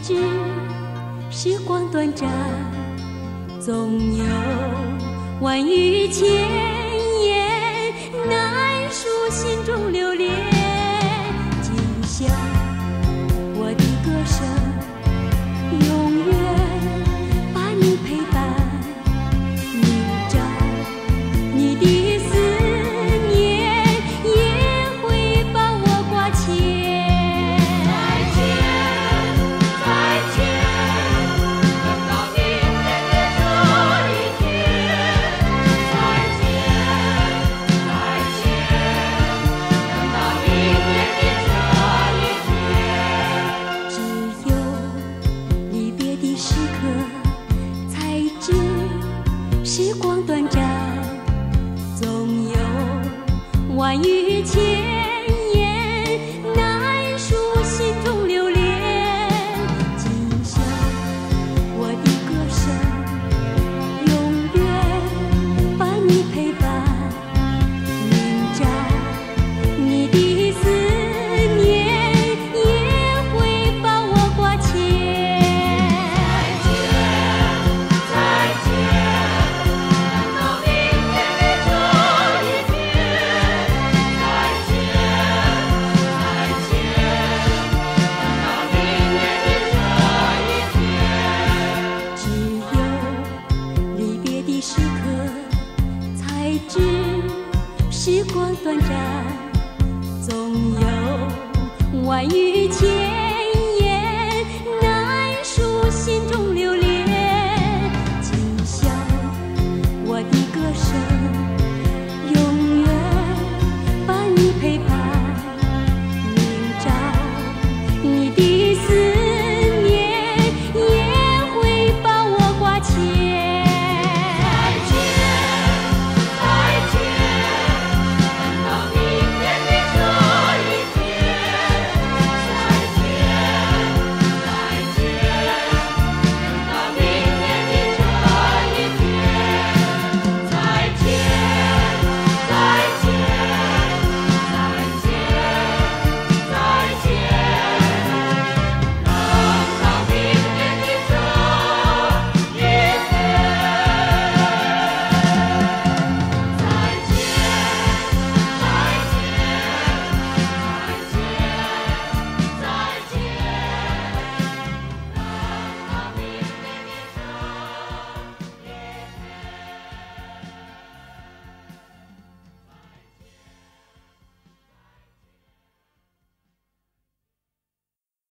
知时光短暂，总有万语千言难述心中留恋。今宵我的歌声永远把你陪伴，明朝你的思念也会把我挂牵。时光短暂，总有万语千言难述心中留恋。今宵我的歌声永远把你陪伴，明朝你的思念也会把我挂牵。时光短暂，总有万语千